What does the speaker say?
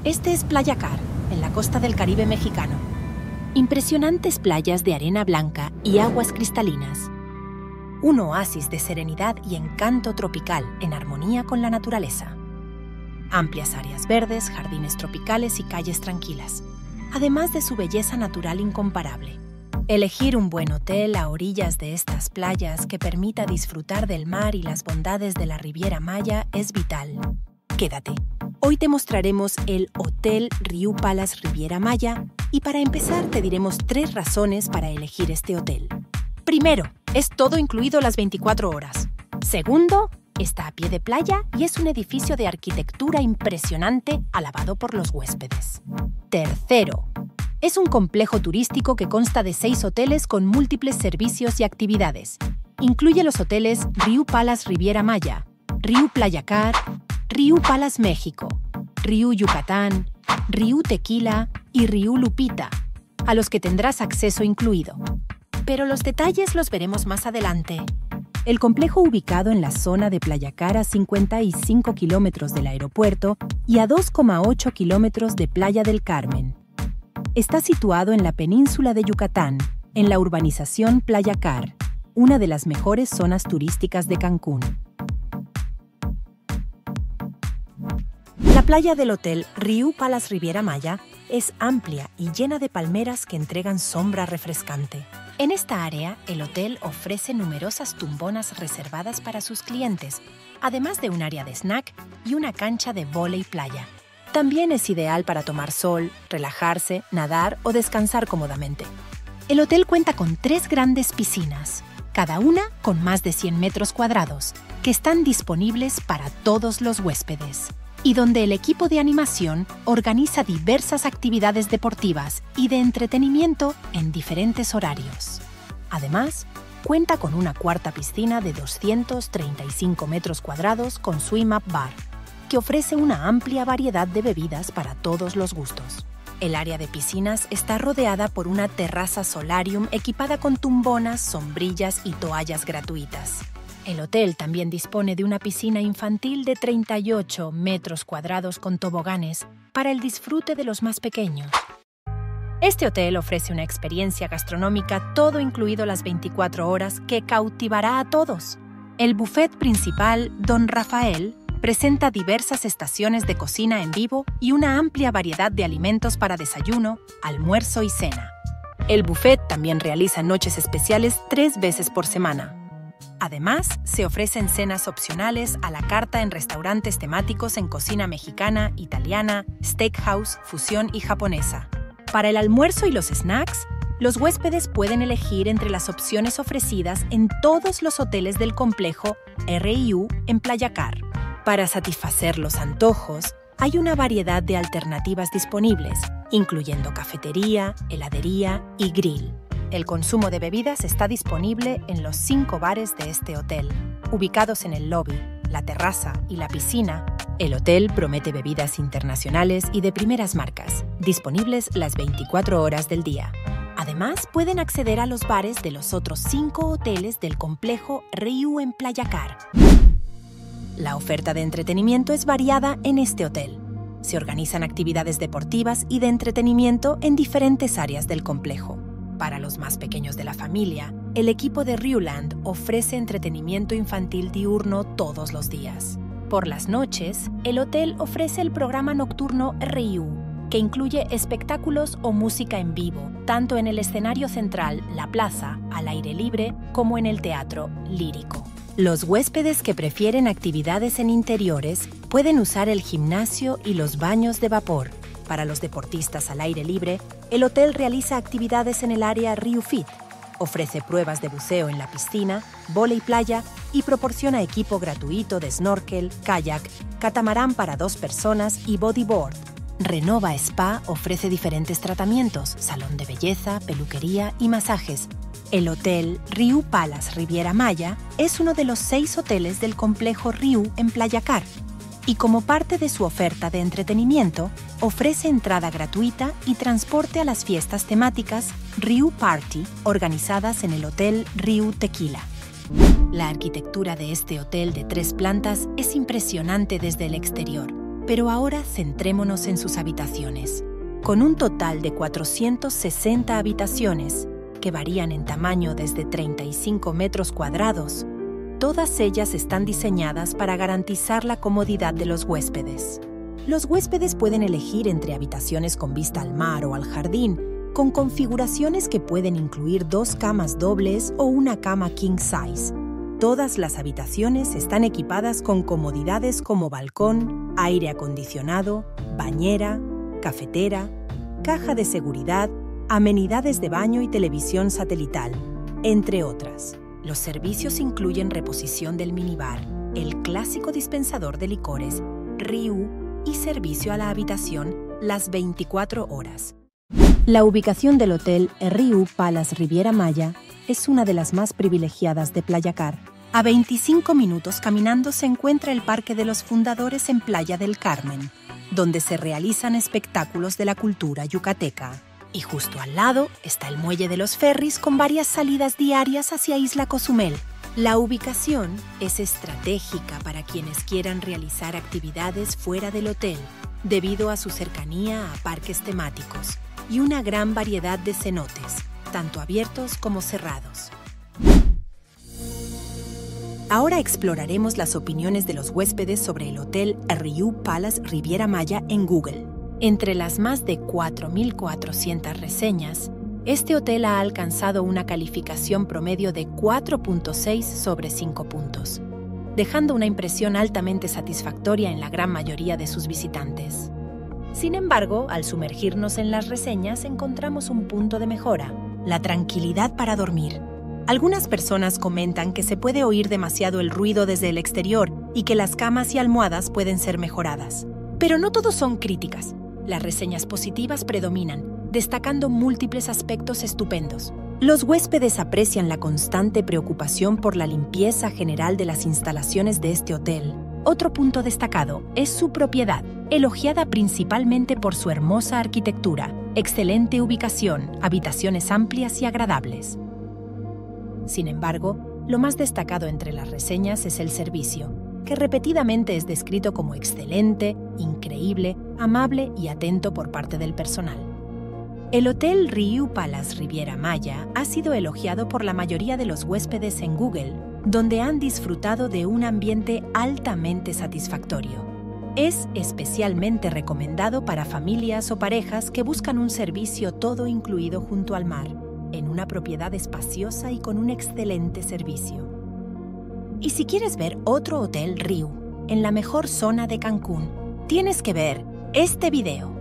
Este es Playa Car, en la costa del Caribe mexicano. Impresionantes playas de arena blanca y aguas cristalinas. Un oasis de serenidad y encanto tropical en armonía con la naturaleza. Amplias áreas verdes, jardines tropicales y calles tranquilas, además de su belleza natural incomparable. Elegir un buen hotel a orillas de estas playas que permita disfrutar del mar y las bondades de la Riviera Maya es vital. Quédate. Hoy te mostraremos el Hotel Riu Palace Riviera Maya y para empezar te diremos 3 razones para elegir este hotel. Primero, es todo incluido las 24 horas. Segundo, está a pie de playa y es un edificio de arquitectura impresionante alabado por los huéspedes. Tercero, es un complejo turístico que consta de 6 hoteles con múltiples servicios y actividades. Incluye los hoteles Riu Palace Riviera Maya, Riu Playa Car, Riu Palace México, Riu Yucatán, Riu Tequila y Riu Lupita, a los que tendrás acceso incluido. Pero los detalles los veremos más adelante. El complejo ubicado en la zona de Playa Car a 55 kilómetros del aeropuerto y a 2,8 kilómetros de Playa del Carmen. Está situado en la península de Yucatán, en la urbanización Playa Car, una de las mejores zonas turísticas de Cancún. La playa del Hotel Riu Palace Riviera Maya es amplia y llena de palmeras que entregan sombra refrescante. En esta área, el hotel ofrece numerosas tumbonas reservadas para sus clientes, además de un área de snack y una cancha de vóley playa. También es ideal para tomar sol, relajarse, nadar o descansar cómodamente. El hotel cuenta con 3 grandes piscinas, cada una con más de 100 metros cuadrados, que están disponibles para todos los huéspedes, y donde el equipo de animación organiza diversas actividades deportivas y de entretenimiento en diferentes horarios. Además, cuenta con una cuarta piscina de 235 metros cuadrados con swim-up bar, que ofrece una amplia variedad de bebidas para todos los gustos. El área de piscinas está rodeada por una terraza solarium equipada con tumbonas, sombrillas y toallas gratuitas. El hotel también dispone de una piscina infantil de 38 metros cuadrados con toboganes para el disfrute de los más pequeños. Este hotel ofrece una experiencia gastronómica todo incluido las 24 horas que cautivará a todos. El buffet principal, Don Rafael, presenta diversas estaciones de cocina en vivo y una amplia variedad de alimentos para desayuno, almuerzo y cena. El buffet también realiza noches especiales 3 veces por semana. Además, se ofrecen cenas opcionales a la carta en restaurantes temáticos en cocina mexicana, italiana, steakhouse, fusión y japonesa. Para el almuerzo y los snacks, los huéspedes pueden elegir entre las opciones ofrecidas en todos los hoteles del complejo RIU en Playa Car. Para satisfacer los antojos, hay una variedad de alternativas disponibles, incluyendo cafetería, heladería y grill. El consumo de bebidas está disponible en los 5 bares de este hotel. Ubicados en el lobby, la terraza y la piscina, el hotel promete bebidas internacionales y de primeras marcas, disponibles las 24 horas del día. Además, pueden acceder a los bares de los otros 5 hoteles del complejo Riu en Playa Car. La oferta de entretenimiento es variada en este hotel. Se organizan actividades deportivas y de entretenimiento en diferentes áreas del complejo. Para los más pequeños de la familia, el equipo de Riuland ofrece entretenimiento infantil diurno todos los días. Por las noches, el hotel ofrece el programa nocturno Riu, que incluye espectáculos o música en vivo, tanto en el escenario central, la plaza, al aire libre, como en el teatro lírico. Los huéspedes que prefieren actividades en interiores pueden usar el gimnasio y los baños de vapor. Para los deportistas al aire libre, el hotel realiza actividades en el área Riu Fit, ofrece pruebas de buceo en la piscina, vóley playa y proporciona equipo gratuito de snorkel, kayak, catamarán para 2 personas y bodyboard. Renova Spa ofrece diferentes tratamientos, salón de belleza, peluquería y masajes. El Hotel Riu Palace Riviera Maya es uno de los 6 hoteles del complejo Riu en Playa Car y como parte de su oferta de entretenimiento, ofrece entrada gratuita y transporte a las fiestas temáticas Riu Party organizadas en el Hotel Riu Tequila. La arquitectura de este hotel de 3 plantas es impresionante desde el exterior. Pero ahora centrémonos en sus habitaciones. Con un total de 460 habitaciones, que varían en tamaño desde 35 metros cuadrados, todas ellas están diseñadas para garantizar la comodidad de los huéspedes. Los huéspedes pueden elegir entre habitaciones con vista al mar o al jardín, con configuraciones que pueden incluir 2 camas dobles o una cama king size. Todas las habitaciones están equipadas con comodidades como balcón, aire acondicionado, bañera, cafetera, caja de seguridad, amenidades de baño y televisión satelital, entre otras. Los servicios incluyen reposición del minibar, el clásico dispensador de licores, Ryu y servicio a la habitación las 24 horas. La ubicación del hotel Ryu Palace Riviera Maya es una de las más privilegiadas de Playa Car. A 25 minutos caminando se encuentra el Parque de los Fundadores en Playa del Carmen, donde se realizan espectáculos de la cultura yucateca. Y justo al lado está el muelle de los ferries con varias salidas diarias hacia Isla Cozumel. La ubicación es estratégica para quienes quieran realizar actividades fuera del hotel, debido a su cercanía a parques temáticos y una gran variedad de cenotes, tanto abiertos como cerrados. Ahora exploraremos las opiniones de los huéspedes sobre el Hotel Ryu Palace Riviera Maya en Google. Entre las más de 4.400 reseñas, este hotel ha alcanzado una calificación promedio de 4.6 sobre 5 puntos, dejando una impresión altamente satisfactoria en la gran mayoría de sus visitantes. Sin embargo, al sumergirnos en las reseñas encontramos un punto de mejora: la tranquilidad para dormir. Algunas personas comentan que se puede oír demasiado el ruido desde el exterior y que las camas y almohadas pueden ser mejoradas. Pero no todos son críticas. Las reseñas positivas predominan, destacando múltiples aspectos estupendos. Los huéspedes aprecian la constante preocupación por la limpieza general de las instalaciones de este hotel. Otro punto destacado es su propiedad, elogiada principalmente por su hermosa arquitectura, excelente ubicación, habitaciones amplias y agradables. Sin embargo, lo más destacado entre las reseñas es el servicio, que repetidamente es descrito como excelente, increíble, amable y atento por parte del personal. El Hotel Ryu Palace Riviera Maya ha sido elogiado por la mayoría de los huéspedes en Google, donde han disfrutado de un ambiente altamente satisfactorio. Es especialmente recomendado para familias o parejas que buscan un servicio todo incluido junto al mar, en una propiedad espaciosa y con un excelente servicio. Y si quieres ver otro Hotel Ryu en la mejor zona de Cancún, tienes que ver este video.